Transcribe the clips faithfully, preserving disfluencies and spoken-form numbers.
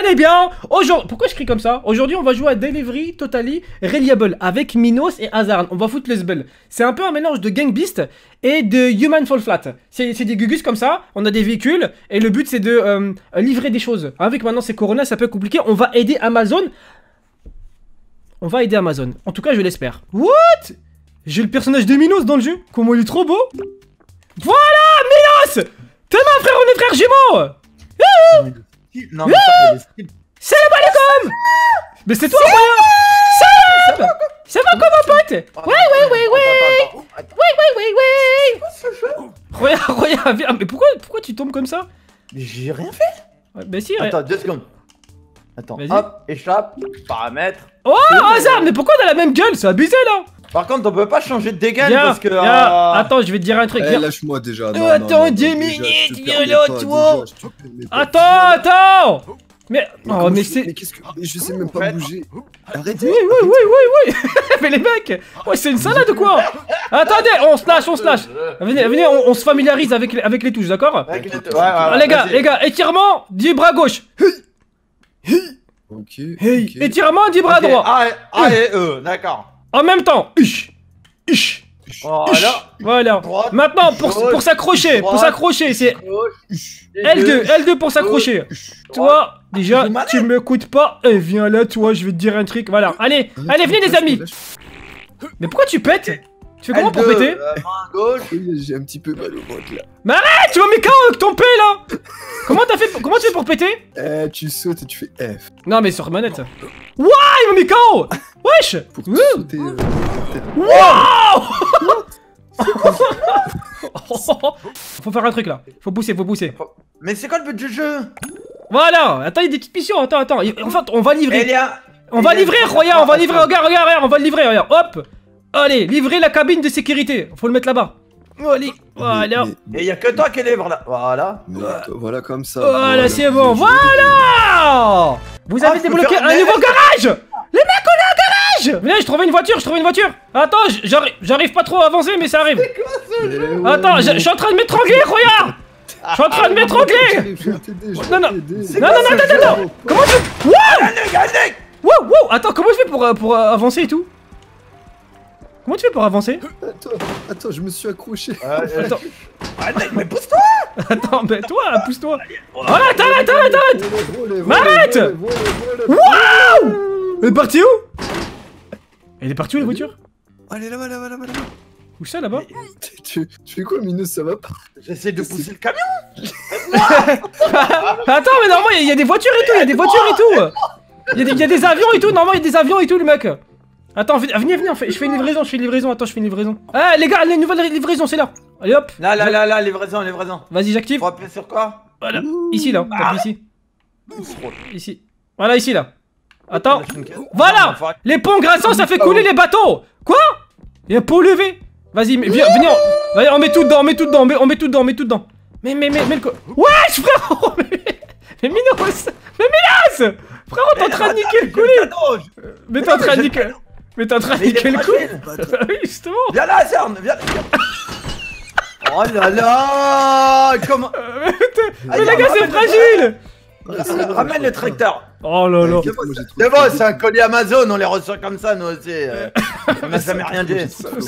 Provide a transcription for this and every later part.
et bien, aujourd'hui... Pourquoi je crie comme ça? Aujourd'hui, on va jouer à Delivery Totally Reliable avec Minos et Hazard. On va foutre le sbel. C'est un peu un mélange de Gang Beast et de Human Fall Flat. C'est des gugus comme ça, on a des véhicules, et le but c'est de euh, livrer des choses. Avec maintenant c'est Corona, ça peut être compliqué, on va aider Amazon. On va aider Amazon, en tout cas je l'espère. What? J'ai le personnage de Minos dans le jeu, comment il est trop beau. Voilà, Minos. T'es ma frère, on est frères jumeaux. Non, mais salam alaikum. Mais c'est toi, Roya. Salam. Ça va quoi, mon pote? Ouais, ouais, ouais, ouais. Ouais, ouais, ouais, ouais. Roya, Roya, viens. Mais pourquoi, pourquoi tu tombes comme ça? Mais j'ai rien fait. Ouais, bah si, attends, deux secondes. Attends, hop, échappe, paramètres. Oh, Hazard, mais pourquoi on a la même gueule? C'est abusé, là. Par contre, on peut pas changer de dégaine viens, parce que... Viens. Euh... Attends, je vais te dire un truc. Eh, lâche-moi déjà. Non, attends, deux minutes, viens là, toi. Attends, attends. Mais, mais oh, mais c'est... Mais qu'est-ce que... Je sais même pas bouger. Arrêtez. Oui, oui, oui, oui, oui. Mais les mecs, ouais, c'est une salade ou quoi? Attendez, on se lâche, on se lâche. Venez, venez, on, on se familiarise avec les, avec les touches, d'accord? Ouais, ouais, ah, les gars, les gars, étirement du bras gauche. Ok. Hey, okay. Étirement du bras okay. droit. Ah, ah et eux, d'accord. En même temps. Ush, ush. Voilà. Voilà. Droite, maintenant, pour, pour s'accrocher, pour s'accrocher, c'est L deux, L deux pour s'accrocher. Toi, déjà, tu m'écoutes pas. Eh, viens là, toi, je vais te dire un truc. Voilà. Allez, ah, allez, venez, les amis. Mais pourquoi tu pètes? Tu fais comment pour péter? euh, main gauche. J'ai un petit peu mal au ventre là. Mais arrête, tu vas me K O avec ton P là. Comment t'as fait? Comment tu fais pour péter? Eh, tu sautes et tu fais F. Non, mais sur manette. Wouah, il m'a mis K O. Wesh. Pour sauter. Euh, wow. Faut faire un truc là. Faut pousser, faut pousser. Mais c'est quoi le but du jeu? Voilà. Attends, il y a des petites missions. Attends, attends. En fait, on va livrer. Elia. On va livrer, regarde, on va livrer. Regarde, regarde, regarde, on va le livrer. Regarde, hop. Allez, livrer la cabine de sécurité. Faut le mettre là-bas. Allez, voilà. Et y a que toi qui livre là. Voilà. Voilà comme ça. Voilà, c'est bon. Voilà. Vous avez débloqué un nouveau garage. Les mecs, on est au garage. Venez, je trouvais une voiture, je trouvais une voiture. Attends, j'arrive pas trop à avancer, mais ça arrive. Attends, je suis en train de m'étrangler, regarde. Je suis en train de m'étrangler. Non, non, non, non, non, non. Comment tu... Wow, wow. Attends, comment je fais pour, pour avancer et tout? Comment tu fais pour avancer? Attends, attends, je me suis accroché. Euh, attends. Arrête, mais pousse-toi. Attends, mais toi, pousse-toi. Voilà, t'arrêtes, arrête, arrête. M'arrête. Waouh. Elle est partie où? Elle est partie où la voiture? Elle est là-bas, là-bas, là-bas. Où ça, là-bas? tu, tu fais quoi, Minos? Ça va pas? J'essaie de pousser le camion. Attends, mais normalement, il y, y a des voitures et tout, il y a des voitures et tout. Il y, y a des avions et tout, normalement, il y a des avions et tout, le mec. Attends, venez, venez, venez, je fais une livraison, je fais une livraison, attends, je fais une livraison. Ah, les gars, la nouvelle livraison, c'est là. Allez, hop. Là, là, là, là, livraison, livraison. Vas-y, j'active. Faut appuyer sur quoi? Voilà, ici, là, t'appuies ici. Ici. Voilà, ici, là. Attends. Voilà. Les ponts grassants, ça fait couler les bateaux. Quoi? Il y a un pont levé. Vas-y, viens, venez, on... on met tout dedans, on met tout dedans, on met, on met tout dedans, on met tout dedans. Mais, mais, mais, mais le co... Wesh, frérot. Mais, mais Minos. Mais Minos. Frérot, t'es en train de niquer le coulis. Mais t'es en train de niquer... Mais t'es en train de niquer le coup. Oui, justement. Viens là, Cern, viens. Oh là là. Comment? Mais les gars, c'est fragile. Ramène le tracteur. Oh là là. C'est bon, c'est un colis Amazon, on les reçoit comme ça, nous aussi. Mais ça m'est rien dit.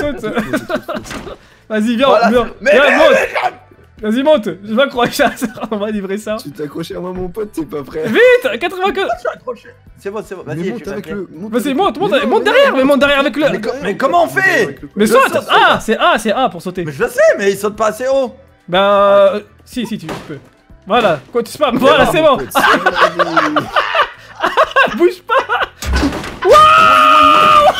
Vas-y, viens, viens. Vas-y, monte. Je vais accrocher à ça. On va livrer ça. Tu t'es accroché à moi, mon pote, t'es pas prêt. Vite, quatre-vingt-quinze. C'est bon, c'est bon. Vas-y, monte avec le. Vas-y, monte, monte, monte derrière, mais monte derrière avec le. Mais comment on fait? Mais saute. Ah, c'est A, c'est A pour sauter. Mais je le sais, mais il saute pas assez haut. Bah, si, si, tu peux. Voilà, quoi tu spam. Voilà, c'est bon. Bouge pas. Waouh.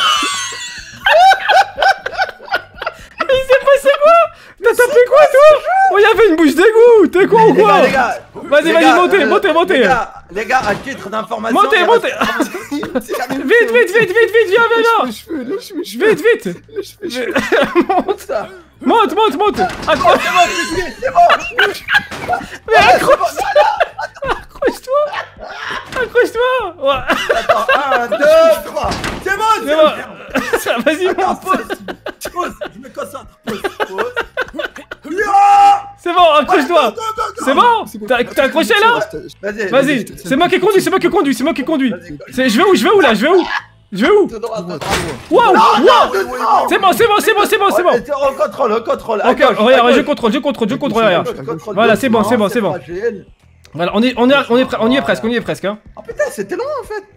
Mais il s'est passé quoi? T'as tapé quoi, toi? Oh, il y avait une bouche d'égout. T'es quoi ou quoi? Vas-y, vas-y, montez, montez, montez. Les gars, à titre d'information. Montez, montez. Vite, vite, vite, vite, vite, viens, viens là. Vite, vite. Monte. Monte, monte, monte. Accroche. C'est bon. Mais accroche-toi. Accroche-toi. Accroche-toi. Attends, un, deux, trois. C'est bon, c'est bon. Vas-y, monte. Pause, pause, je me concentre. Pause, pause. C'est bon, accroche-toi. C'est bon. T'as t'as accroché là? Vas-y, Vas-y, c'est moi qui conduis, c'est moi qui conduis, c'est moi qui conduis. C'est- Je vais où, je vais où là, je vais où? Je vais où? Tout droit, tout droit. Waouh, waouh! Tout droit. C'est bon, c'est bon, c'est bon, c'est bon, c'est bon. Ouais, On contrôle, on contrôle. à Ok, gauche, à regarde, gauche. je contrôle, je contrôle, je contrôle, regarde. Je contrôle Voilà, c'est bon, doucement, c'est bon, c'est bon. fragile. Voilà, on est, on est, on est, on y est presque, on y est presque, hein. Oh putain, c'était loin en fait.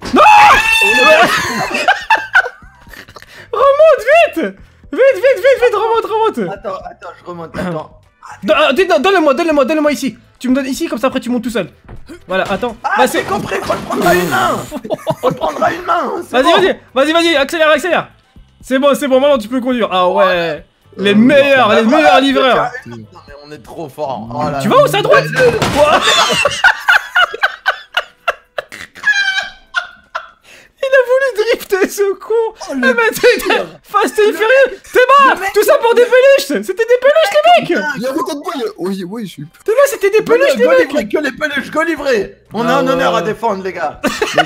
Remonte vite! Vite, vite, vite, vite, remonte, remonte! Attends, attends, je remonte, attends. Don- ah, dis- Donne-le-moi, donne-le-moi, donne-le-moi ici! Tu me donnes ici, comme ça après tu montes tout seul. Voilà, attends. Ah, Bah, j'ai c'est- compris, faut le prendre à une main. Faut le prendre à une main. c'est Vas-y, bon. vas-y, vas-y, vas-y, accélère, accélère! C'est bon, c'est bon, maintenant tu peux conduire. Ah ouais! Les Euh, meilleurs, Ah, les voilà, meilleurs je livreurs! tiens une- Non, mais on est trop fort. Oh là Tu là. vas où, c'est à droite? Ouah. Il a voulu drifter ce con! Eh ben, t'es Fast and Furious! T'es mort! Tout ça pour des peluches! C'était des peluches, les mecs! Il y a autant de bois, il y a... Oui, oui, je suis... T'es là, c'était des peluches, les Go mecs! livré, que les peluches, go livré. On a Ah un honneur ouais. à défendre, les gars.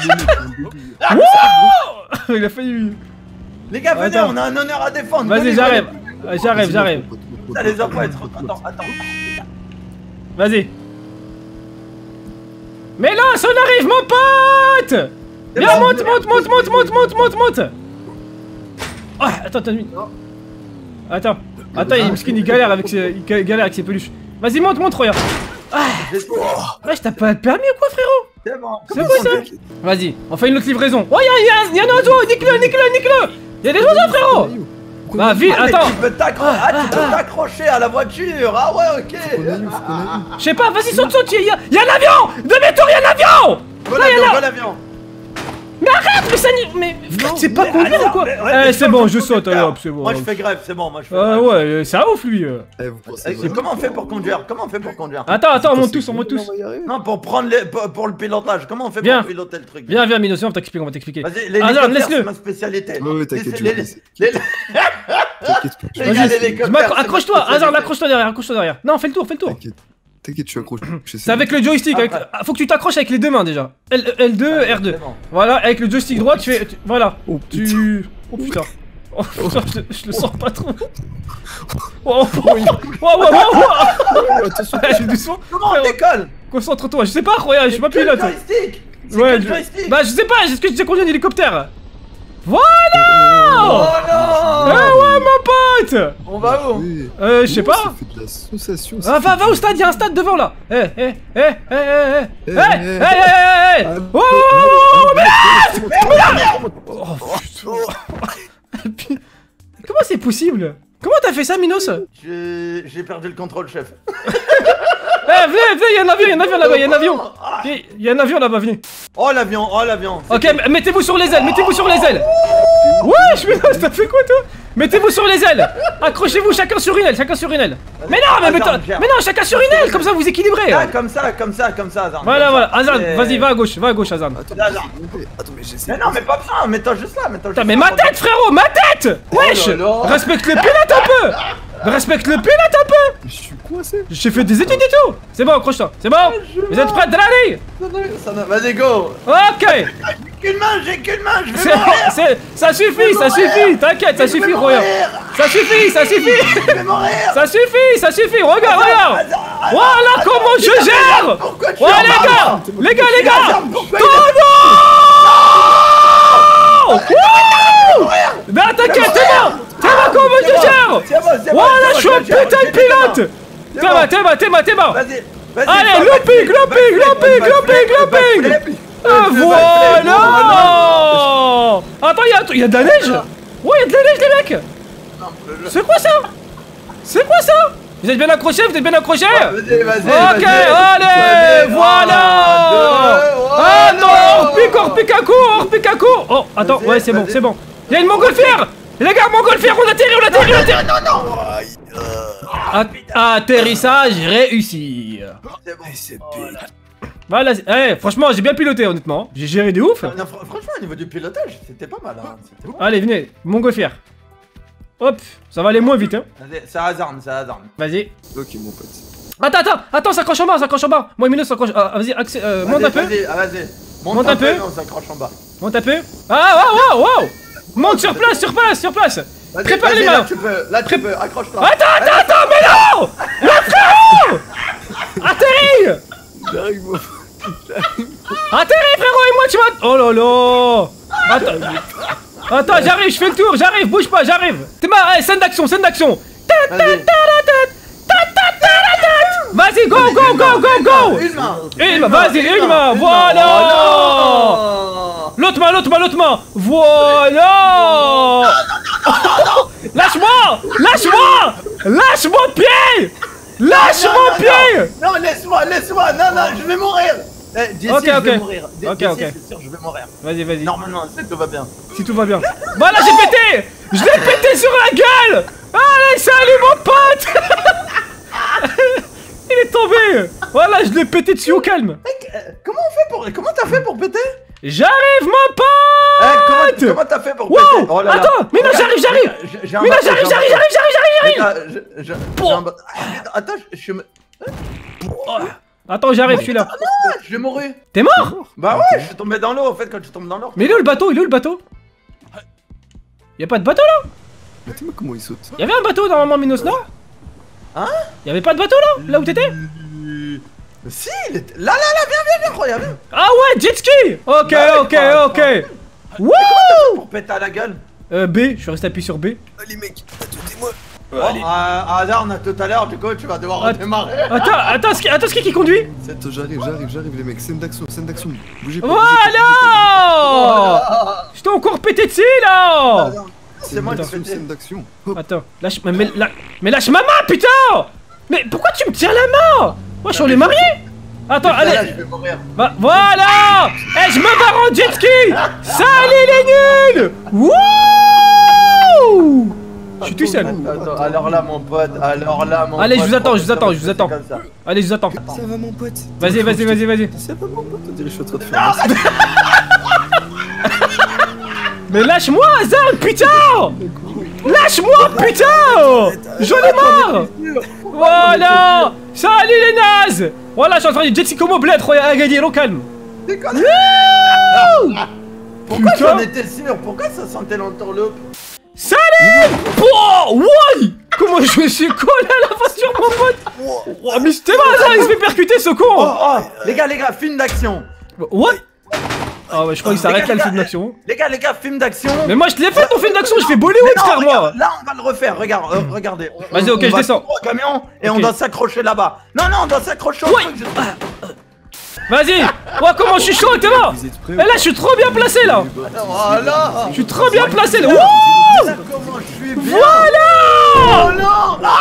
Il a failli. Les gars, venez, Attends. on a un honneur à défendre. Go Vas-y, livré, j'arrive. les peluches. Ah, J'arrive, j'arrive. Ça les a pas être. Attends, attends. Vas-y. Mais là, on arrive, mon pote! Viens, monte, monte, monte, monte, monte, monte, monte, monte! Ah, attends, attends, une minute. Attends, attends, il, il galère avec ses, il galère avec ses peluches. Vas-y, monte, monte, regarde. Wesh, t'as pas de permis ou quoi, frérot? C'est bon. C'est quoi ça? Vas-y, on fait une autre livraison. Oh, y'a y'a- y'a un oiseau, nique-le, nique-le, nique-le! Y'a des oiseaux, frérot! Bah, vite, Ah, mais attends! Tu peux t'accro- ah, tu peux t'accrocher à la voiture. Ah ouais, ok. Je sais pas, vas-y, saute, saute, y'a y a un avion! Demi-tour, y'a un avion! Go Là, y'a l'avion, là. go l'avion. Mais arrête, mais ça n'y... Mais c'est pas Mais conduire ou attends, quoi? mais ouais, Eh, mais c'est faut- bon, faut je saute, conduire. alors, c'est bon. Moi je fais grève, c'est bon, moi je fais Ah grève. ouais, c'est un ouf, lui. euh. Eh, vous pensez Eh, vraiment- Comment on fait pour conduire? Comment on fait pour conduire? Attends, attends, on Vous monte pensez tous, on monte vraiment tous. qu'on va y arriver Non, pour prendre les, pour, pour le pilotage, comment on fait Viens. pour piloter le truc? Viens, viens, Minos, on va t'expliquer, on va t'expliquer. Vas-y, les Hazard, hélicoptères, c'est laisse-le. ma spécialité. Ouais, ouais, t'inquiète, Les- je les- vais laisser. les- T'inquiète pas, je- Les gars, Vas-y, l'hélicoptère, je m'accro- c'est accroche-toi, ma Hazard, spécialité. accroche-toi derrière, accroche-toi derrière. Non, fais le tour, fais le tour. T'inquiète, t'inquiète, je suis accroché. C'est avec le joystick, avec... Après. ah, faut que tu t'accroches avec les deux mains déjà. L, L2, R deux. C'est bon. Voilà, avec le joystick droit, tu fais... tu- Voilà, Oh, putain. tu... Oh putain. Oh putain, je, je le sens pas trop. Oh, oh, oh, oh, oh, oh. Attention. Ouais, je suis doucement. Comment on Frérot, décolle? concentre-toi, je sais pas, regarde, je suis pas Que le pilote. joystick. C'est Ouais, que le je- joystick. bah je sais pas, est-ce que j'ai conduit un hélicoptère? Voilà! Oh Ah non. ouais, mon pote! On va où? Oui. Euh, je sais Oh, pas. Ça fait de l'association. ça Ah, va, fait va de- au stade, y'a un stade devant là! Eh, eh, eh, eh, eh, eh, eh, Eh, eh, eh, eh, eh, eh, eh, Ah, oh, oh, oh, oh, mais là! Oh, putain. Comment c'est possible? Comment t'as fait ça, Minos? J'ai j'ai perdu le contrôle, chef. Eh, venez, venez, y'a un avion, y'a un avion là-bas, y'a un avion! Ah. Ok, y'a un avion là-bas, venez! Oh l'avion, oh l'avion. Ok, m- mettez-vous sur les ailes, mettez-vous sur les ailes! Ouais, je Minos, t'as fait quoi toi? Mettez-vous sur les ailes! Accrochez-vous chacun sur une aile, chacun sur une aile! Mais non, mais, mais, Attends, attends, viens. mais non, chacun sur une aile, comme ça vous équilibrez! Ah, comme ça, comme ça, comme ça, Hazard. Voilà, comme voilà, ça. Hazard, C'est- vas-y, va à gauche, va à gauche, Hazard. Attends, Là, mais là. j'ai monté. Attends, mais j'essaie. Mais non, mais pas besoin, mets-toi juste là, mets-toi juste Putain, mais là. ma tête, frérot, ma tête! Wesh! là là. Respecte le pilote un peu! Respecte le pilote un peu! Je suis coincé. J'ai fait des études et tout! C'est bon, accroche-toi, c'est bon? Vous êtes prêts, Drari? Ça n'a- Vas-y, go. Ok! J'ai qu'une main, j'ai qu'une main, je vais C'est- mourir. c'est- Ça suffit, ça suffit, t'inquiète, ça Je vais suffit, mourir. regarde! Ça suffit, ça suffit! Je vais mourir. Ça suffit, ça suffit, regarde, regarde! Hazard, Voilà comment je gère! pourquoi tu Ouais, en les parles gars! Les gars, les gars! Hazard, pourquoi Tonneau! Wouh! Non, t'inquiète, t'es bon! T'es bon comment je gère! C'est bon, c'est bon, Voilà, c'est bon, je suis un je gère, putain j'ai de des mains. pilote! C'est T'es bon. bon, t'es bon, t'es bon, t'es bon! Vas-y, vas-y. Allez, fais un looping, backflip, looping, backflip, looping, backflip, looping, backflip. Ah, Euh, fais backflip. voilà! Attends, y'a y a de la neige? Ouais, y'a de la neige, les mecs! Non, le- C'est quoi ça? C'est quoi ça? Vous êtes bien accrochés? Vous êtes bien accrochés? Vas-y, vas-y. Ok, vas-y. allez, Vas-y. voilà! Un, deux, Ah oh, non, hors pique, hors pique à coup, hors pique à coup! Oh, attends, Vas-y, ouais, c'est bon, vas-y. c'est bon. Y'a une montgolfière! Les gars, montgolfière, on atterrit, on atterrit, on atterrit! Non, non, non. At- Atterrissage réussi. C'est bon. C'est big. Voilà, c'est- eh, franchement, j'ai bien piloté, honnêtement. J'ai géré de ouf. Non, fr- franchement, au niveau du pilotage, c'était pas mal. Hein. C'était bon. Allez, venez, montgolfière. Hop, ça va aller moins vite, hein. Vas-y, c'est Hazard, c'est Hazard. Vas-y. Ok, mon pote. Attends, attends, attends, s'accroche en bas, s'accroche en bas. Moi et Minos s'accroche. Ah, vas-y, accé- euh, monte un peu. Vas-y, ah, vas-y. Monte, Monte un, un peu. peu. On s'accroche en bas. Monte un peu. Ah, waouh, waouh, waouh. Monte sur place, sur place, sur place. Vas-y, Prépare vas-y, les Là, mains. tu peux, là, tu peux. Accroche-toi. Attends, attends, attends, mais non. Là, frérot. Atterris. J'arrive, moi. Atterris frérot et moi tu vas... Oh là là. Attends. Attends, j'arrive, je fais le tour, j'arrive, bouge pas, j'arrive. T'es ma... Allez, scène d'action, scène d'action. Vas-y, go, go, go, go, go. Une main. Une main, vas-y, une main, voilà. L'autre main, l'autre main, l'autre main. Voilà. Lâche-moi, lâche-moi. Lâche mon pied. Lâche mon pied. Non, laisse-moi, laisse-moi. Non, non, je vais mourir. Eh, Jessie, Ok, je ok. vais mourir. D- Ok, Jessie, ok. c'est sûr, je vais mourir. Vas-y, vas-y. Normalement, c'est tout va bien. Si tout va bien. Voilà, j'ai pété. Je l'ai pété sur la gueule. Allez, salut mon pote. Il est tombé. Voilà, je l'ai pété dessus au calme. Mec, euh, comment on fait pour... Comment t'as fait pour péter? J'arrive mon Eh, pote. comment comment t'as fait pour Wow. péter? Oh là là. Attends, mais non, Regarde, j'arrive, j'arrive. j'ai- j'ai un Mais non, bateau, j'arrive, j'ai un j'arrive, bateau. j'arrive, j'arrive, j'arrive, j'arrive. Les gars, je- je- j'ai un bateau. Ah, Attends, je je me... Attends, j'arrive, je suis là. Ah, je vais mourir. T'es mort? Bah ouais, je suis tombé dans l'eau en fait quand je tombe dans l'eau. Mais il est où le bateau? Il est où le bateau? Y'a pas de bateau là? Mais dis-moi comment il saute. Y'avait un bateau normalement, Minos, non? Hein? Y'avait pas de bateau là? Là où t'étais? Si, il était... Là, là, là, viens, viens, viens, regarde, viens. Ah ouais, jet ski! Ok, Bah, ok, enfin, ok. enfin. Wouh! Pour péter à la gueule. Euh, B, je suis resté appuyé sur B. Allez, mec, attendez-moi. Bon, à Hazard, tout à l'heure, du coup, tu vas devoir Att- redémarrer. Attends, attends, ce qui, attends, ce qui qui conduit? Attends, j'arrive, j'arrive, j'arrive, les mecs. Scène d'action, scène d'action. Bougez pas. bougez Voilà! Je t'ai encore pété dessus là! pas. C'est moi qui Scène fais d'action, scène d'action. Hop. Attends, lâche, mais, mais, la- mais lâche ma main, putain! Mais pourquoi tu me tiens la main? Moi, je suis allé marier! Attends, Là, là, allez! je vais mourir. Bah, voilà! Eh, je me barre en jet ski! Salut les nuls! Wouh! Je suis tout seul. Attends, alors là, mon pote, alors là, mon Allez, pote. je vous attends, je vous attends, je vous c'est attends. comme ça. Allez, je vous attends. Ça va, mon pote. Vas-y, vas-y, vas-y, vas-y. Ça va, mon pote. On dirait que je suis en train de faire. Mais lâche-moi, Hazard, putain! Lâche-moi, putain! J'en ai marre! Voilà! Salut les nazes! Voilà, je suis en train de jet ski comme au bled, à gagner, au calme. Déconne. Wouh! Pourquoi Putain. j'en étais sûr? Pourquoi ça sentait l'entourloupe? Salut! Oh, ouais! Comment je me suis collé à la voiture, mon pote? Oh, mais c'était mal, Hazard, il se fait percuter, ce Oh, con! oh, les gars, les gars, film d'action. What? Ah ouais, je crois qu'il s'arrête là, le Les gars, film d'action. Les gars, les gars, film d'action. Mais moi, je te l'ai fait, ton film d'action, je fais Mais Bollywood, non, frère, moi! regarde, là, on va le refaire. Regarde, euh, regardez. On- Vas-y, on- ok, on je va descends. au camion et Ok. on doit s'accrocher là-bas. Non, non, on doit s'accrocher au Ouais. truc. je- Vas-y! Oh, comment je suis chaud, t'es mort! Vous êtes prêts? Et là, je suis trop bien placé, là! Voilà. Je suis trop bien placé, là! Wouh! Là, comment je suis bien. Voilà! Oh non. Ah.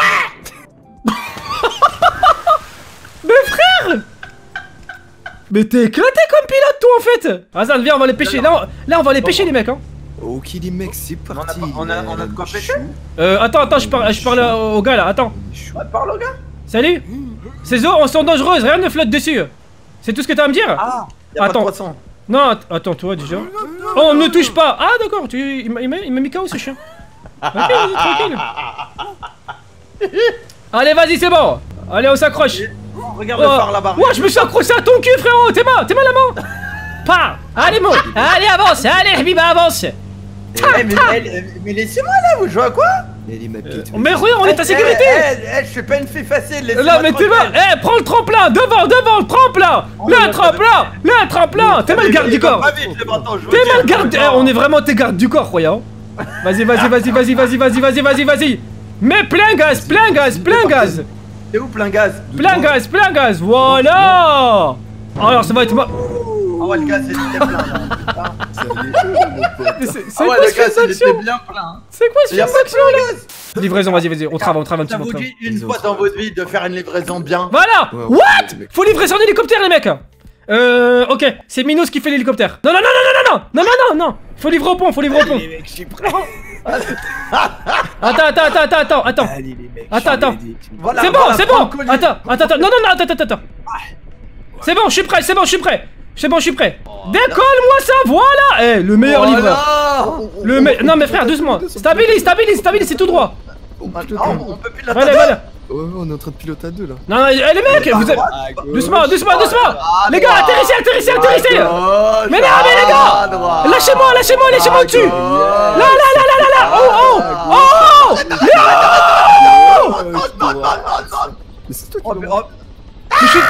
Mais frère! Mais t'es éclaté comme pilote, toi, en fait! Hazard, viens, on va les pêcher. Là, on, là, on va les pêcher, les mecs, hein! Ok, les mecs, c'est On a parti. pas- on a- on a de quoi pêcher? Euh, attends, attends, je parle, je parle au gars, là, attends. Ouais, parle au gars. Salut! Ces eaux, elles sont dangereuses, rien ne flotte dessus! C'est tout ce que t'as à me dire? Ah. Y a pas de Attends. poisson. Non, att- attends, toi, déjà. Oh, on ne touche pas! Ah, d'accord, tu... il m'a il m'a- il m'a mis K O, ce chien. Ok, vas-y, tranquille. Allez, vas-y, c'est bon! Allez, on s'accroche! Regarde le phare là-bas. Ouais, je me suis accroché à ton cul, frérot! T'es mal, t'es mal la main! Pas! Allez, mon! Allez, avance! Allez, Habiba, avance! Eh, mais, mais, mais laissez-moi là, vous jouez à quoi? Elle est ma pied. Mais regarde, on est à Eh, sécurité! eh, eh, je suis pas une fille facile, laissez-moi Là, mais t'es mal! tranquille. Eh, prends le tremplin! Devant, devant, le tremplin! Le tremplin! Le tremplin! T'es mal garde du corps! Pas vite, les bâtons, je vous T'es dis, mal garde... non. Eh, on est vraiment tes gardes du corps, croyant! Vas-y, vas-y, vas-y, vas-y, vas-y, vas-y, vas-y, vas-y, vas-y! Mets plein gaz, plein gaz, plein gaz! T'es où plein gaz? Plein gaz, plein gaz! Voilà! Alors, ça va être moi. Ah ouais, le gaz, il était plein là. Ça allait, mon pote. Mais C'est c'est Ah ouais, quoi le ce film gaz, il était d'action? bien plein. C'est quoi ce Il y a film pas d'action là? Livraison, vas-y, vas-y, on travaille, on travaille un petit Ça peu. on vous travaille. dit une fois dans votre vie de faire une livraison bien. Voilà! Ouais, What? les mecs. Faut livrer son hélicoptère, les mecs! Euh, ok, c'est Minos qui fait l'hélicoptère. Non, non, non, non, non, non, non, non, non, non, faut livrer au pont, faut livrer au pont. Les mecs, je suis prêt. Attends, attends, attends, attends, attends, attends. Allez, les mecs. Attends, attends. Voilà, C'est bon, voilà, c'est prends bon. le collier. Attends, attends, attends, non, non, non, attends, attends, attends. C'est bon, je suis prêt, c'est bon, je suis prêt. C'est bon, je suis prêt. Décolle-moi ça, voilà. Eh, le meilleur Voilà. livreur. Le me... Non, mais frère, doucement. Stabilise, stabilise, stabilise, c'est tout droit. Ah, on peut plus Voilà, l'attendre. voilà. Ouais, ouais, on est en train de piloter à deux là. Non, non, eh, les mecs, vous êtes... Doucement, doucement, doucement. Les gars, atterrissez, atterrissez, atterrissez. Mais non, mais les gars, lâchez-moi, lâchez-moi, lâchez-moi au-dessus. Là, là, là, là, là, là. Oh, oh, oh, oh. Mais c'est toi qui Oh, l'as mais- envoyé. oh, Mais je suis...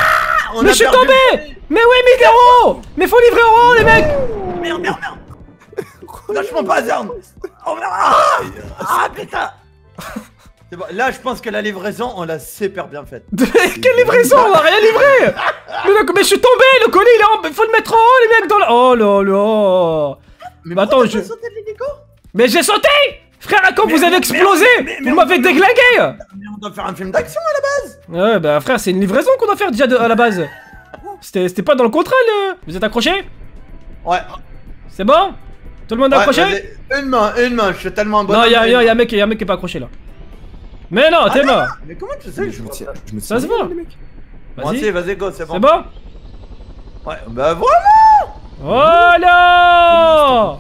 On Mais a je suis perdu. tombé. Mais oui, mille euros. Mais faut livrer en haut, les mecs. Merde, merde, merde. Lâche-moi pas, Zern. Oh merde. Ah, ah putain. C'est bon. Là, je pense que la livraison, on l'a super bien faite. Quelle livraison? On a rien livré. Mais, le... mais je suis tombé, le colis il est en... Faut le mettre en haut, les mecs, dans la... Oh là là. Mais bah pourquoi attends, t'as je... pas sauté de l'hélico? Mais j'ai sauté. Frère, quand Mais vous avez mais explosé, mais- mais- mais vous on m'avez peut- déglingué. Mais on doit faire un film d'action à la base. Ouais, bah frère, c'est une livraison qu'on doit faire déjà de... à la base. C'était c'était pas dans le contrat, le... Vous êtes accrochés? Ouais. C'est bon? Tout le monde est Ouais, accroché? vas-y. Une main, une main, je suis tellement bon. Non, y'a y a, y a un mec, y a un mec qui est pas accroché là. Mais non, t'es mort. Mais comment tu sais Mais que je je me me tiens, je me Ça tiens se voit. les mecs. Vas-y, Vas-y. vas-y, go, c'est bon. C'est bon? Ouais, bah voilà. Voilà.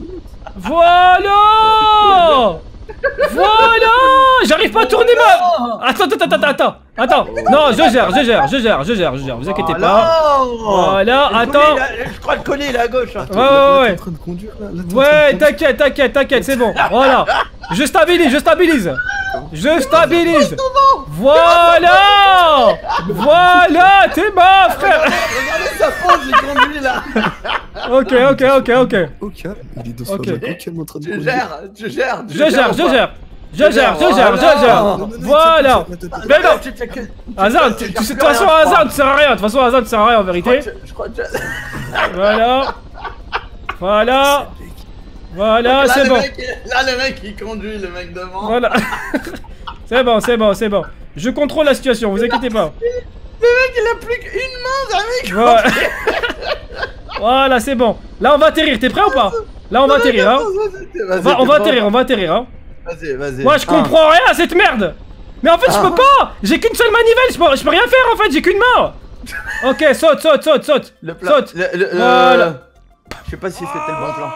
Voilà. Voilà. J'arrive pas à tourner ma... Attends, attends, attends, attends. Attends. Non, je gère, je gère, je gère, je gère, je gère. Vous inquiétez pas. Voilà, Le attends. colis, là, je crois le colis il est à gauche. hein. Ouais, Là, ouais, là, ouais. T'es en train de conduire là. là, t'es en train de Ouais, conduire. t'inquiète, t'inquiète, t'inquiète, c'est bon. Voilà. Je stabilise, je stabilise. Je stabilise. Voilà. Voilà, t'es mort, frère. Regardez sa pose, il conduit là. Ok, ok, ok, ok. Au calme, il est dans son Ok. wagon, au calme en train de Tu conduire. gères, tu gères. tu Je gère, ou je pas gère. Je gère, je gère, je Voilà. gère. Non, non, non, Voilà. attends, attends, attends. Mais non. Tu fais que- tu Hazard, fais- tu, tu tu sais, gères de toute façon, plus rien, je Hazard, crois. tu sert à rien. De toute façon, Hazard, tu sert à rien en Je crois vérité. que- Je crois que. Voilà. Voilà. Voilà, Là, c'est le bon. mec, il- Là, le mec il conduit, le mec devant. Voilà. C'est bon, c'est bon, c'est bon. Je contrôle la situation, vous inquiétez pas. Le mec il a plus qu'une main, c'est un mec. Voilà. Voilà, c'est bon. Là, on va atterrir. T'es prêt ou pas? Là, on va atterrir, hein. On va, on va atterrir, on va atterrir, hein. Vas-y, vas-y. Moi, je comprends rien à cette merde. Mais en fait, je Ah. peux pas. J'ai qu'une seule manivelle. Je peux, je peux rien faire en fait. J'ai qu'une main. Ok, saute, saute, saute, saute. Le plan. Saute. Le, le, Voilà. euh, Je sais pas si c'était le bon plan.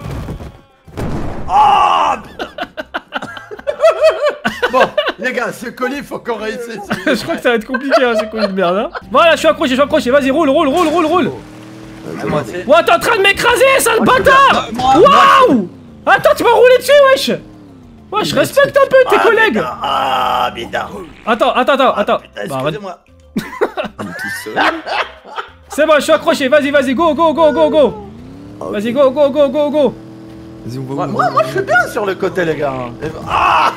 Ah. Bon, les gars, ce colis, faut qu'on réussisse. Je crois que ça va être compliqué, hein, c'est quoi de merde, hein. Voilà, je suis accroché, je suis accroché. Vas-y, roule, roule, roule, roule, roule. Ah, moi, c'est- Ouais, t'es en train de m'écraser, sale moi, je suis bâtard. bien. Moi- moi, je- Waouh. Attends, tu m'as roulé dessus, wesh. Ouais, je respecte un peu tes Ah, collègues. putain, Ah, putain. Attends, attends, attends, attends. Putain, Bah, arrête. excusez-moi. Il est tout seul. C'est bon, je suis accroché. Vas-y, vas-y, go, go, go, go, go. Vas-y, go, go, go, go, go. Vas-y, on va Moi, où, moi, là moi, je suis bien sur le côté, les gars. Ah.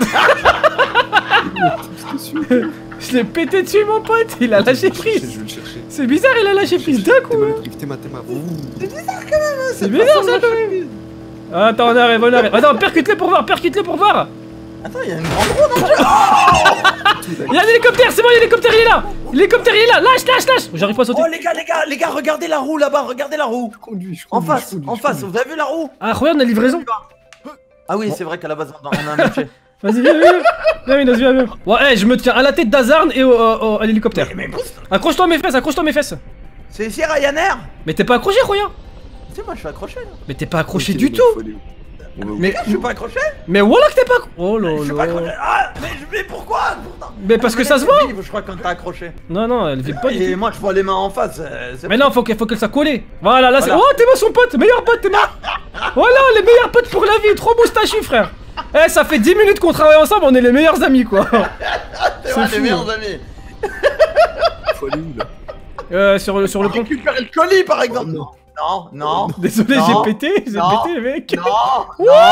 Je l'ai pété dessus, mon pote. Il a lâché Je vais le chercher, prise. je vais le chercher. C'est bizarre, il a lâché prise d'un coup. hein. T'es ma, t'es ma. Ouh. C'est bizarre ça quand même. Attends, on arrive, on arrive. Attends, percute-le pour voir, percute-le pour voir. Attends, il y a une grande roue dans le jeu. Il y a un hélicoptère, c'est bon, l'hélicoptère il est là. L'hélicoptère il est là, lâche, lâche, lâche. J'arrive pas à sauter. Oh, les gars, les gars, les gars, regardez la roue là-bas, regardez la roue. Je conduis, je En conduis, je face, conduis, en je face, conduis. vous avez vu la roue? Ah, regarde, on a livraison. Ah oui, c'est vrai qu'à la base, on a on a un métier. Vas-y, viens, viens, viens, viens, viens, viens. Ouais, hey, je me tiens à la tête d'Hazard et au, au- au- à l'hélicoptère. Mais pousse. Accroche-toi à mes fesses, accroche-toi à mes fesses. C'est ici Ryanair. Mais t'es pas accroché, Roya. Tu sais, moi, je suis accroché là. Mais t'es pas accroché Ok, du les gars, tout. faut aller où On va où Mais je suis pas accroché. Mais voilà que t'es pas. Oh là Je suis pas accroché. là. Ah, mais, je- mais pourquoi pourtant Mais parce que ça se voit. voit. Je crois quand t'as accroché. Non, non, elle vit pas du Et tout. moi, je vois les mains en face. euh, c'est Mais non, faut qu'elle faut qu'elle soit collée. Voilà, là c'est. Voilà. Oh, t'es moi son pote, meilleur pote, t'es moi. Voilà, les meilleurs potes pour la vie, trop moustachus, frère. Eh, ça fait dix minutes qu'on travaille ensemble, on est les meilleurs amis, quoi. C'est vrai, fou, les meilleurs hein. amis. Faut aller où là Euh, sur le, sur le pont. Récupérer le colis par exemple. Oh, non. Non, non. Désolé, Non. j'ai pété, j'ai Non. pété, mec. Non, non.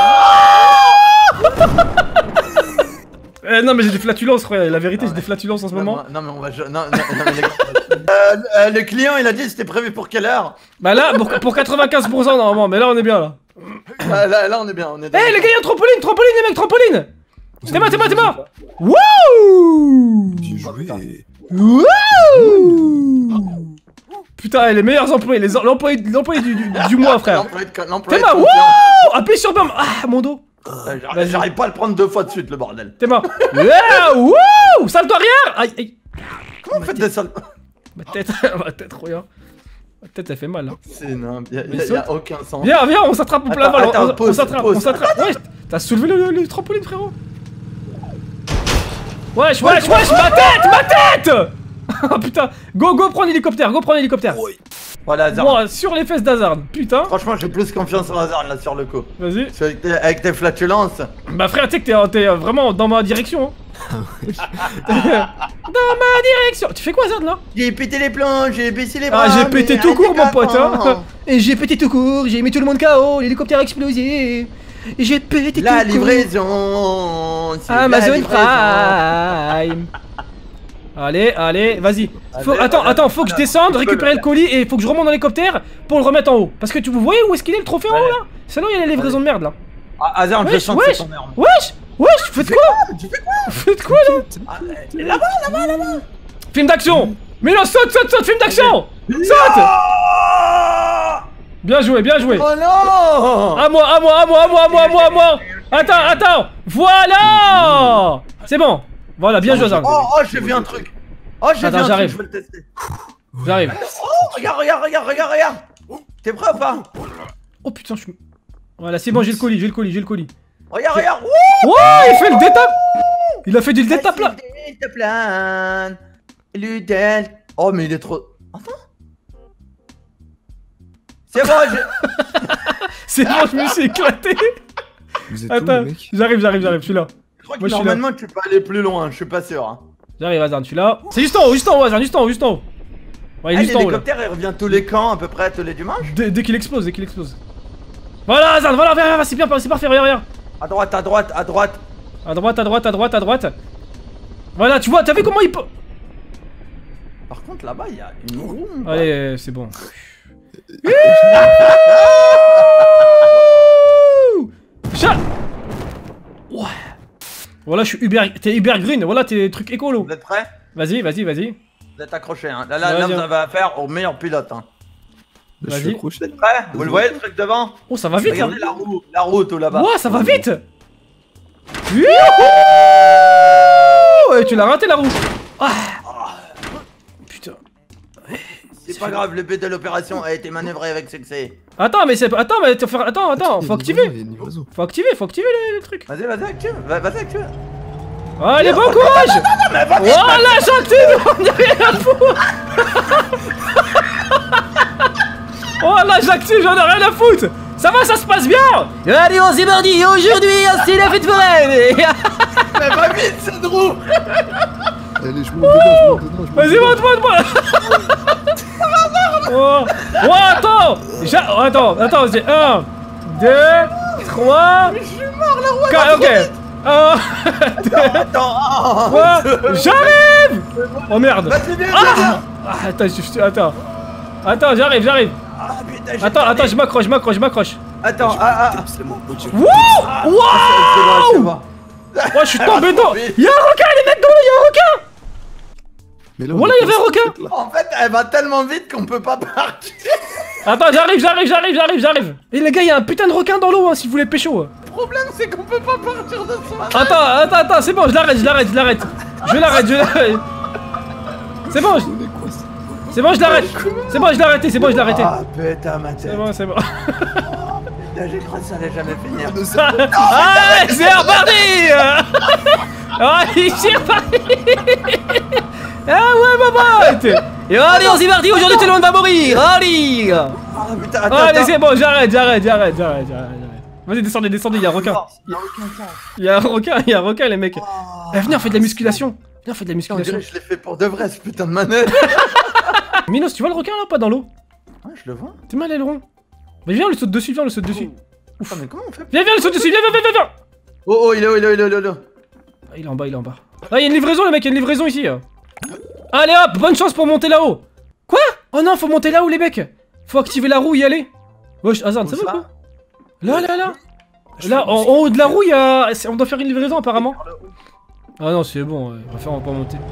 Euh, non, mais j'ai des flatulences, frère. La vérité, j'ai des flatulences en ce moment. Non, mais on va. Non, non, non, mais les gars. Euh, euh, le client, il a dit c'était prévu pour quelle heure? Bah là, pour, pour quatre-vingt-quinze pour cent normalement, mais là, on est bien, là. Ah, là, là, on est bien, on est. Eh, les gars, y'a un trampoline, trampoline, les mecs, trampoline. C'est moi, c'est moi, c'est moi. Wouh. Bien joué. Wouh. Putain, les meilleurs employés, les em- l'employé l'employé du, du, du mois, frère. L'employé de, l'employé T'es de ma, wouh. confiance. Appuie sur bam. Ah, mon dos. Euh, j'arrive- J'arrive pas à le prendre deux fois de suite, le bordel. T'es mort. Yeah, wouh. Salto arrière. Aïe, aïe. Comment vous faites des salles? Ma tête, ma tête, regarde. Ma tête, ça fait mal, là. C'est non, y a, Mais y a- y a saute. aucun sens. Viens, viens, on s'attrape au plein Attends, vol. attends, On, on pause, s'attrape, pause. on s'attrape. Ouais, t'as soulevé le, le trampoline, frérot. Wesh, wesh, wesh, ma tête, ma tête. Oh putain, go, go, prends l'hélicoptère, go, prends l'hélicoptère. Voilà, Hazard. Moi, sur les fesses d'Hazard, putain. Franchement, j'ai plus confiance en Hazard là sur le coup. Vas-y. Parce que Avec tes, avec tes flatulences. Bah frère, tu sais que t'es- t'es vraiment dans ma direction. Hein. Dans ma direction. Tu fais quoi, Zard, là? J'ai pété les plans, j'ai baissé les bras. Ah, j'ai pété mais tout court, mon pote, hein. indécamment. Et j'ai pété tout court, j'ai mis tout le monde K O, l'hélicoptère a explosé. Et j'ai pété tout La court. livraison. c'est la Amazon livraison. Prime. Allez, allez, vas-y. Faut- Allez, Attends, allez, attends, faut que je allez, descende, tu peux récupérer le le colis et faut que je remonte dans l'hélicoptère pour le remettre en haut. Parce que tu vous voyez où est-ce qu'il est le trophée en haut là? Sinon il y a la livraison de merde là. Ah, Hazard, je Wesh, sens que wesh, c'est ton merde. wesh, wesh, faites quoi? Tu fais quoi? Faites quoi là? Ah, euh, Là-bas, là-bas, là-bas. Film d'action. Mais non, saute, saute, saute, film d'action. Saute. Ah Bien joué, bien joué. Oh non. À moi, à moi, à moi, à moi, à moi, à moi, à moi. Attends, attends. Voilà. C'est bon. Voilà, bien joué, Zard. Oh, oh, j'ai vu un truc. Oh, j'ai vu Attends, un truc, j'arrive. je veux le tester. J'arrive. Oh, regarde, regarde, regarde, regarde, regarde. T'es prêt ou pas? Oh putain, je suis... Voilà, c'est bon, j'ai le colis, j'ai le colis, j'ai le colis. Regarde, regarde. Ouais, il fait le détap. Il a fait du détap là. Deltaplan. Ludel. Oh, mais il est trop. Attends. C'est bon, je. C'est bon, je me suis éclaté. Vous êtes où, Attends, les mecs? j'arrive, j'arrive, j'arrive, je suis là. Je crois que Moi, je suis normalement tu peux aller plus loin, je suis pas sûr. Hein. J'arrive, Hazard, je suis là. C'est juste en haut, juste en haut, Hazard, juste en haut, juste en haut. Ouais, il Ah, est juste en haut là. l'hélicoptère il revient tous les camps à peu près tous les dimanches. Dès, dès qu'il explose, dès qu'il explose. Voilà, Hazard, voilà, viens, viens, c'est bien, c'est parfait, regarde, regarde. À droite, à droite, à droite. À droite, à droite, à droite, à droite. Voilà, tu vois, t'as vu comment il peut. Par contre là-bas il y a une roue. Allez, c'est bon. Chat. Ouais. Voilà, je suis Uber. T'es Uber Green, voilà tes trucs écolo. Vous êtes prêts? Vas-y, vas-y, vas-y. Vous êtes accrochés hein. Là, là, là Vas-y. vous avez affaire au meilleur pilote hein. Je suis Vas-y. accroché. Vous êtes prêts? Vous le voyez le truc devant? Oh, ça va vite là. Regardez la roue, la roue tout là-bas. Ouah, ça va vite. Youhou. Ouais, tu l'as raté la roue. Ah. Putain. C'est pas grave, le but de l'opération a été manœuvré avec succès. Attends, mais c'est. Attends, mais faut faire- attends, attends, faut activer. Il y a une livraison. Faut activer, faut activer le, le truc. Vas-y, vas-y, active. Va- Vas-y, active. Allez, bon courage. Voilà, j'active. On y rien à foutre. Voilà, j'active, j'en ai rien à foutre. Ça va, ça se passe bien. Allez, on s'est mardi. Aujourd'hui, c'est la fête foraine. Mais va vite cette roue. Allez, je monte dedans, je monte dedans. je monte Vas-y, dedans. monte, monte, monte. Oh, oh, attends. J'a- oh, attends, attends, c'est un, deux, trois. Je suis mort, la roue. quatre, ok. un, deux, Attends, oh, trois. J'arrive. Oh merde. Vas-y, viens, Ah, viens. ah, attends, je, je- attends. Attends, j'arrive, j'arrive. Ah putain, j'ai Attends, perdu. attends, je m'accroche, je m'accroche, je m'accroche. Attends, ah, ah. C'est bon, ok. Wouh! Ah, Wouh! c'est bon, c'est bon. Oh, je suis tombé dedans. Oui. Y'a un requin, les mecs, dans l'eau, y'a un requin. Mais là, on Voilà, est il y avait un coincé, requin. là. En fait, elle va tellement vite qu'on peut pas partir. Attends, j'arrive, j'arrive, j'arrive, j'arrive, j'arrive. Et les gars, y'a un putain de requin dans l'eau, hein, si vous voulez pécho. Le problème, c'est qu'on peut pas partir de ce Attends, attends, attends, c'est bon, je l'arrête, je l'arrête, je l'arrête. Je l'arrête, je l'arrête. C'est bon, je- On est coincé. c'est bon, je l'arrête. C'est bon, je l'ai arrêté, c'est bon, je l'ai arrêté. Ah putain, ma tête. C'est bon, c'est bon. Putain, j'ai cru que ça allait jamais finir. Ne sais pas. Ah, c'est reparti. Ah, c'est reparti. Ah ouais, maman. Et allez, on s'est parti, aujourd'hui tout le monde va mourir. Allez. Ah putain, attends, Allez, attends. c'est bon, j'arrête, j'arrête, j'arrête, j'arrête, j'arrête. j'arrête. Vas-y, descendez, descendez, y'a un requin. Non, ça n'a aucun sens. Y'a un requin, y'a un requin, les mecs. Ah, Eh, venez, on fait de la musculation. Viens, on fait de la On musculation. dirait que je l'ai fait pour de vrai, ce putain de manœuvre. Minos, tu vois le requin là, pas dans l'eau? Ouais, je le vois. T'es mal aileron. Mais viens, on le saute dessus, viens, on le saute dessus. Ouf, mais comment on fait? Viens, viens, le saute dessus, viens, viens, viens, viens. Oh, oh, il est où, il est où, il est où, il est où, il est où? Ah, il est en bas, il est en bas. Ah, y'a une livraison, les mecs, y'a une livraison ici. Allez hop, bonne chance pour monter là-haut. Quoi? Oh non, faut monter là-haut, les mecs. Faut activer la roue, y aller. Wesh, Hazard, ça Où va ça quoi? Là, là, là. Là, en, en haut de la roue, y a... on doit faire une livraison apparemment. Ah non, c'est bon, ouais. on va faire, on va pas monter.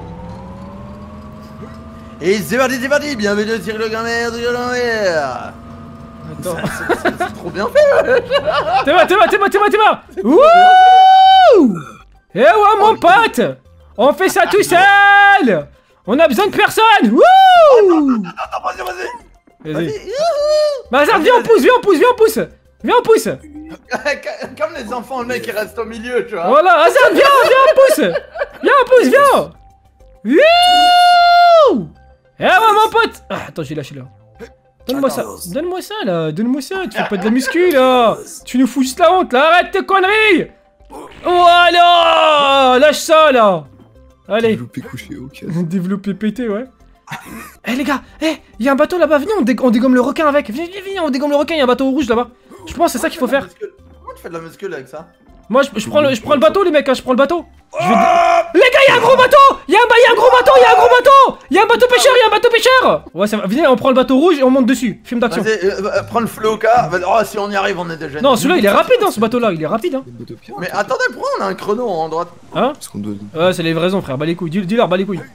Et c'est parti, c'est parti. Bienvenue sur le grammaire du grammaire. Attends. C'est- c'est- C'est trop bien fait. T'es bas, t'es bas, t'es bas, t'es bas, t'es bas. Wouh! Eh ouais, mon pote. On fait ça tout seul. On a besoin de personne. Wouh! Attends, vas-y, vas-y. Vas-y. Vas-y. Youhou. Bah, Hazard, viens, on pousse, viens, on pousse, viens, on pousse. Viens, on pousse. Comme les enfants, le mec il reste au milieu, tu vois. Voilà, Hazard, viens, viens, on pousse. Viens, on pousse, viens. Wouh! Eh ouais, mon pote. Ah, attends, j'ai lâché là. Donne-moi ça, donne-moi ça là, donne-moi ça, tu fais pas de la muscu là. Tu nous fous juste la honte là, arrête tes conneries. Voilà. Lâche ça là. Allez. Développé couché au cas. Développé pété, ouais. Eh les gars, eh, il y a un bateau là-bas, venez, on, dé on dégomme le requin avec. Viens, viens, viens, on dégomme le requin, il y a un bateau rouge là-bas. Je pense que c'est ça qu'il faut faire. Comment tu fais de la muscule avec ça? Moi, je, je, prends le, je prends le bateau, les mecs, hein, je prends le bateau. Je vais... Les gars, il y a un gros bateau. Il y a un, y a un gros bateau, il y a un gros bateau. Il y a un bateau pêcheur, il y a un bateau pêcheur. Ouais, ça va. Venez, on prend le bateau rouge et on monte dessus. Film d'action. Vas-y, euh, euh, prends le floca. Oh, si on y arrive, on est déjà. Non, celui-là, il est rapide, hein, ce bateau-là, il est rapide, hein. Mais attendez, pourquoi on a un chrono en droite? Hein? Parce qu'on doit. Ouais, c'est les livraisons, frère, bas les couilles. Dis-leur, bas les couilles.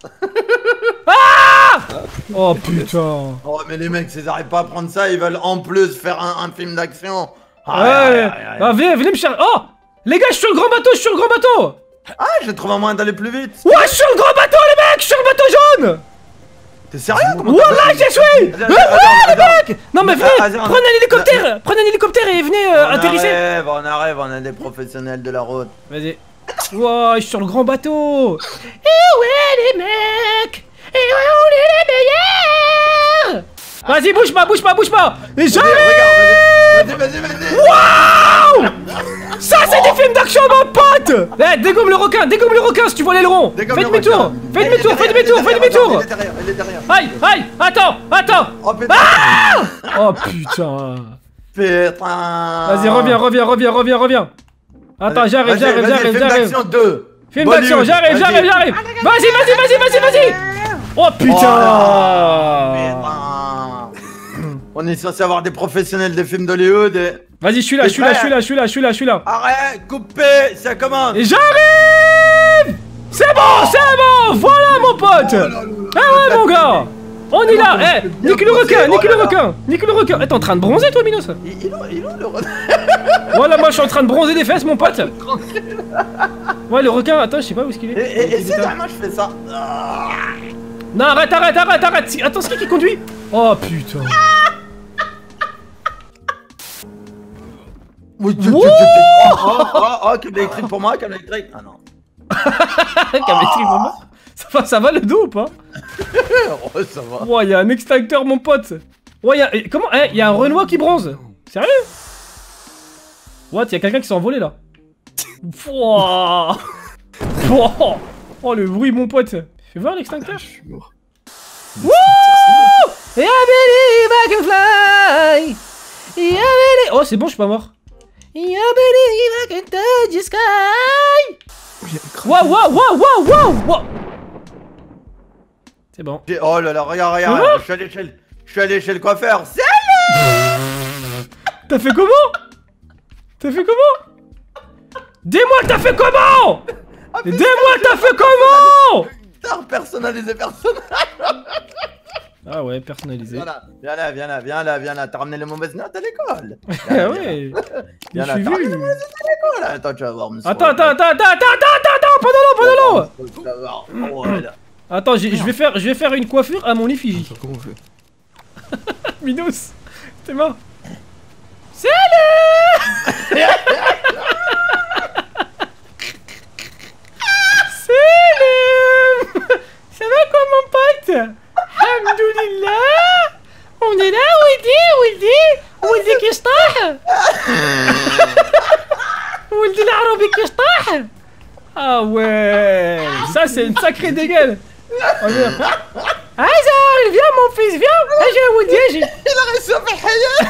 Ah! Oh putain. Oh, mais les mecs, s'ils arrivent pas à prendre ça, ils veulent en plus faire un, un film d'action. Ah, ouais, ouais. Ah, venez, venez me chercher. Oh! Les gars, je suis sur le grand bateau, je suis sur le grand bateau. Ah, j'ai trouvé un moyen d'aller plus vite. Ouais, je suis sur le grand bateau, les mecs, je suis sur le bateau jaune. T'es sérieux? Wallah, j'y suis. Vas-y, Ouais, attends, les attends. mecs. Non, mais venez, Vas-y, on- prenez un hélicoptère, prenez un hélicoptère et venez euh, On atterrisser. arrive, on arrive, on est des professionnels de la route. Vas-y. Wow, je suis sur le grand bateau. Et ouais, les mecs. Et ouais, on est les meilleurs. Vas-y, bouge pas, bouge pas, bouge pas. Et Vas-y, j'arrive. regarde, vas-y, vas-y, vas-y. Waouh! Ça, c'est des films d'action, mon pote. Eh, dégomme le requin, dégomme le requin si tu vois l'aileron. Fais Dégomme le demi-tour, requin. fais Il est demi-tour, fais derrière, demi-tour, il est fais derrière, demi-tour. Il est derrière, il est derrière. Aïe, aïe, attends, attends. Oh putain. Oh putain. Putain. Vas-y, reviens, reviens, reviens, reviens, reviens. Attends, j'arrive, Vas-y, j'arrive, vas-y, j'arrive, film j'arrive. d'action deux. Film d'action, Bollywood, j'arrive, vas-y. j'arrive, j'arrive. Vas-y, vas-y, vas-y, vas-y, vas-y. Oh putain. Putain. On est censé avoir des professionnels des films d'Hollywood et... Vas-y, je suis là, je suis là, je suis là, je suis là, je suis là, je suis là. Arrête, coupez, ça commence. Et j'arrive. C'est bon, c'est bon. Voilà, mon pote. Ah ouais, mon gars. On est là. Eh, nique le requin, nique le requin, nique le requin. Eh, t'es en train de bronzer, toi, Minos? Il, il, est- il est où le re- Voilà, moi, je suis en train de bronzer des fesses, mon pote. Ouais, le requin, attends, je sais pas où est-ce qu'il est. Et, et, et si vraiment je fais ça? Non, arrête, arrête, arrête, arrête. Si- Attends, c'est qui qui conduit? Oh putain. Oui, tu, tu, tu, tu. Wouh. Oh, oh, oh, oh, câble électrique pour moi, câble électrique. Ah non. Cabétrie, maman. Ça va, ça va le dos ou pas? Oh, ça va. Ouais, y'a un extincteur, mon pote. Ouais, y'a. et Comment? Eh, y'a un Renoir qui bronze. Sérieux? What? Y'a quelqu'un qui s'est envolé là. Wouah. Oh, oh, le bruit, mon pote. Fais voir l'extincteur. Je suis mort. Wouh! I believe I can fly. I believe... Oh, c'est bon, je suis pas mort. I believe I can touch the sky. Waouh, waouh, waouh, waouh, waouh, waouh. C'est bon. J'ai- Oh là là, regarde, regarde. Hein? Je suis allé chez le, je suis allé chez le coiffeur. C'est... T'as fait comment? T'as fait comment? Dis-moi, t'as fait comment? Ah, Dis-moi, t'as fait comment? putain, personnalisé, personnalisé. Ah ouais, personnalisé. Viens là, viens là, viens là, viens là, viens là. T'as ramené les mauvaises notes à l'école. Ah ouais. Viens Je là, suis t'as ramené les vu. mauvaises notes à l'école. Attends, tu vas voir, monsieur. Attends, attends, attends, attends, attends, attends, attends, pas de l'eau, pas de l'eau. Tu vas voir. Oh, là. Attends, j'ai- je vais faire, je vais faire une coiffure à mon effigie. Comment on fait? Minos, t'es mort. Salut. Salut. Ça va quoi mon pote? Alhamdoulilah. On est là, Wildy, Wildy, Wildy كيش طاح. Wildy العربي كيش طاح. Ah ouais, ça c'est une sacrée dégaine. Regarde. Hazard, viens mon fils, viens. Hazard, Wildy, j'ai. Il a réussi à faire Hayat.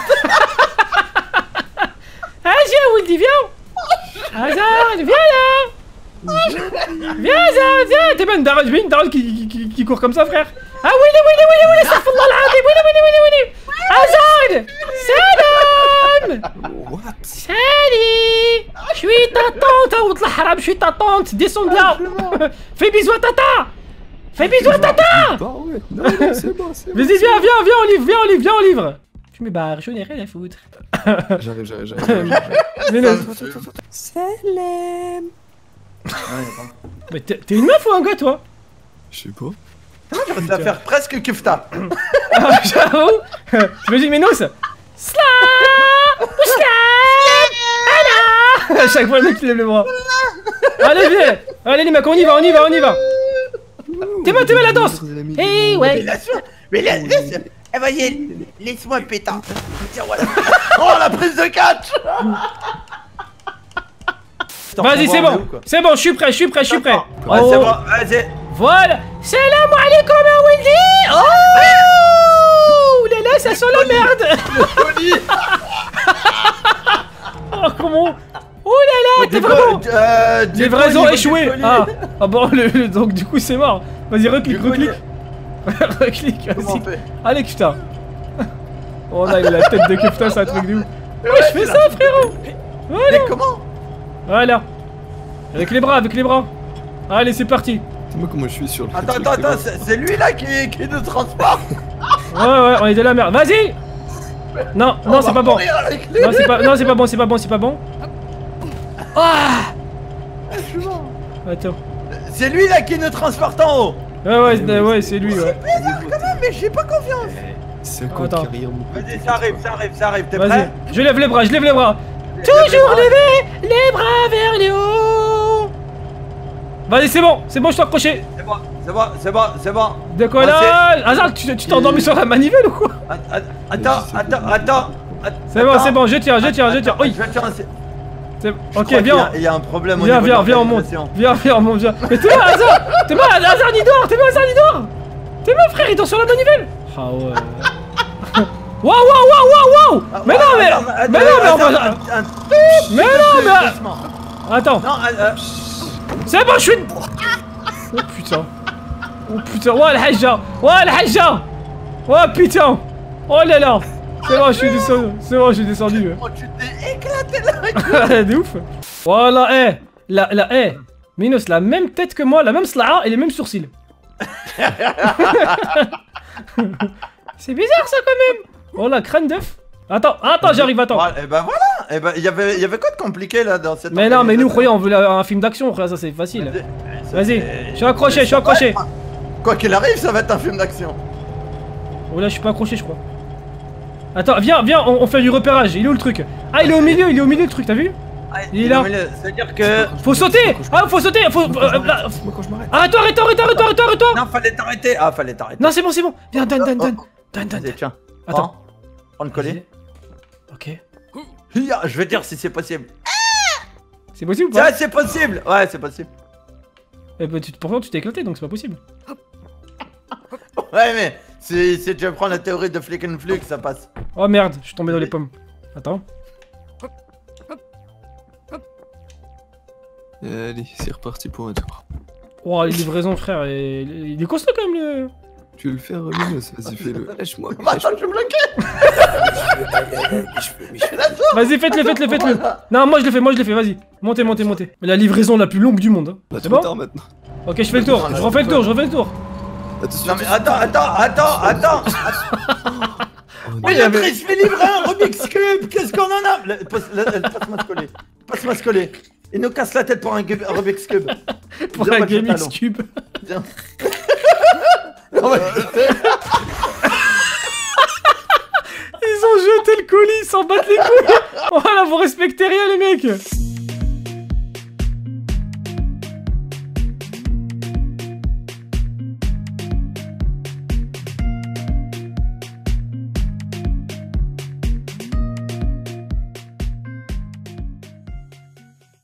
Hazard, Wildy, viens. Hazard, viens là. Viens, Hazard, viens. T'es bien Darad, j'ai une Darad qui, qui, qui court comme ça, frère. Ah, Willy, Willy, Willy, Willy, astaghfirullah al-azim. Willy, Willy, Willy, Willy. Hazard, salam. What? Salut. Je suis ta tante, Aout l'Haram, je suis ta tante. Descends de là. Fais bisous à tata. Fais bisous à tata. Bah ouais, non, non, c'est bon, c'est bon. Vas-y, viens, viens, viens, on livre, viens, on livre, viens, on livre. Je me barre, je n'ai rien à foutre. J'arrive, j'arrive, j'arrive. Mais non. Salam. Mais t'es t'es une meuf ou un gars, toi? Je sais pas. Tu vas faire presque kifta. Ah, j'avoue. J'imagine Minos. Sla. Sla. À chaque fois, le mec, il lève les bras. Allez, viens. Allez, les mecs, on y va, on y va, on y va. T'es mal, t'es mal la danse. Eh ouais. Mais laisse, mais laisse, laisse. Eh voyez, laisse-moi pétard. Tiens, voilà. Oh, la prise de catch. putain. Vas-y, on c'est voit, on est bon. où, quoi. C'est bon, je suis prêt, je suis prêt, je suis prêt. Ouais, Oh. c'est bon, vas-y. Voilà. Salam alaikum ya Wildy. Oh. Ouh là là, ça sent la merde. Oh, comment? Oh là là, t'es vraiment... Euh, du Livraison colis, échouée. du colis. Ah, ah bon, le, le- donc du coup c'est mort. Vas-y, reclique, Du colis. reclique. Reclique, Comment on vas-y. fait? Allez, Kefta. Oh là, il a la tête de Kefta, c'est un truc de ouf. Ouais, je fais ça, frérot. Mais Voilà. comment? Voilà. Avec les bras, avec les bras. Allez, c'est parti. Dis-moi comment je suis sur le. Attends, sur le attends, attends, terrain. c'est c'est lui là qui, qui nous transporte. Ouais, ouais, on est de la merde. Vas-y. Non, non, c'est pas bon. Mourir avec lui. Non, c'est pas, non, c'est pas bon, c'est pas bon, c'est pas bon. Ah. Je suis mort. Attends. C'est lui là qui nous transporte en haut. Ouais, ouais, c'est- ouais, c'est lui, ouais. Quand même, mais j'ai pas confiance. C'est quoi Attends. carrière mon pote? Vas-y, ça arrive, ça arrive, ça arrive. T'es Vas-y. prêt? Je lève les bras, je lève les bras. Toujours lever les bras vers le haut. Vas-y, c'est bon, c'est bon, je t'ai accroché. C'est bon, c'est bon, c'est bon, c'est bon. Décollage. Hazard, tu tu t'es endormi sur la manivelle ou quoi? Att- Attends, attends, attends. C'est bon, c'est bon, je tire, je tire, je tire. Oui, Je vais te lancer. c'est bon. Je Ok, crois qu'il y viens. a- Il y a un problème au Viens, niveau viens, de viens, on monte. l'organisation. Viens, viens, on monte, viens. Mais t'es mal, Hazard. T'es mal, Hazard, il dort. T'es mal, Hazard, il dort. T'es mal, frère, il dort sur la manivelle. Ah ouais. Waouh, waouh, waouh, waouh, waouh. Ah, Mais ouais, non, mais. attends, attends, Mais non, mais on attends, va. un- un- Mais non, mais. doucement. Attends. Non, euh, euh, C'est bon, je suis. Oh putain. Oh putain. Ouais, le hajja. Ouais, le hajja. Ouais, putain. Oh là là. C'est bon, je suis descendu. C'est bon, je suis descendu. oh, tu t'es éclaté là. De ouf. Voilà, eh. La, la, eh. Minos, la même tête que moi, la même slaa et les mêmes sourcils. C'est bizarre ça quand même. Oh la crâne d'œuf. Attends, attends, j'arrive, attends. Voilà, et ben voilà. Et ben il y avait, il y avait quoi de compliqué là dans cette. Mais non, mais nous, organisation croyons, on veut la- un film d'action, frère, ça c'est facile. Ça, Vas-y, c'est- je suis accroché, je suis accroché. Quoi qu'il arrive, ça va être un film d'action. Oh là, je suis pas accroché, je crois. Attends, viens, viens, on, on fait du repérage. Il est où le truc? Ah, il est au milieu, il est au milieu le truc, t'as vu? Ah, Il est là. C'est-à-dire que. Faut sauter. Ah, faut sauter. Faut. Moi, euh, quand je là. m'arrête, moi quand je m'arrête. Arrête-toi, arrête-toi, arrête-toi, arrête-toi, arrête-toi, arrête-toi. Non, fallait t'arrêter. Ah, fallait t'arrêter. Non, c'est bon, c'est bon. Viens, donne, donne, Oh, donne. oh. Donne, donne, Vas-y, donne. tiens. Attends. Prends. Prends le collier. Ok. Hiya, je vais dire si c'est possible. C'est possible ou pas? Ouais, c'est possible. Ouais, c'est possible. Eh ben, tu, pourtant, tu t'es éclaté, donc c'est pas possible. Ouais, mais si, si tu prends la théorie de flick and fluke, ça passe. Oh merde, je suis tombé dans les pommes. Attends. Allez, c'est reparti pour un tour. Oh, les livraisons, frère. et- Il est costaud quand même, le. Tu veux le faire, Minos? Vas-y, fais-le. Lâche-moi. Bah, attends, je suis bloqué. Vas-y, faites-le, faites-le, faites-le. Non, moi je le fais, moi je le fais, vas-y. Montez, montez, montez. Mais la livraison la plus longue du monde. Hein. Bah, C'est trop bon? tard maintenant. Ok, je fais le tour. Je refais le tour, je refais le tour. Attention. Non, mais attends, attends, attends, attends. Oh, non. Mais il y le avait- Chris fait livrer un Rubik's Cube. Qu'est-ce qu'on en a? Le- passe- le- le- Passe-moi ce collier. Passe-moi ce collier. Il nous casse la tête pour un, gu- un Rubik's Cube. Pour Viens, un moi, je GameX talon. Cube. Viens. On va jeter. Ils ont jeté le colis, ils s'en battent les couilles. Voilà, vous respectez rien, les mecs.